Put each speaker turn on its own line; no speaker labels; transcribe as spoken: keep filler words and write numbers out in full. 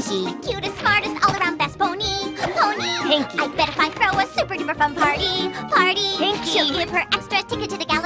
Pinkie.
Cutest, smartest, all-around best pony. Pony.
Pinkie.
I bet if I throw a super-duper fun party, party.
Pinkie.
She'll give her extra ticket to the gala.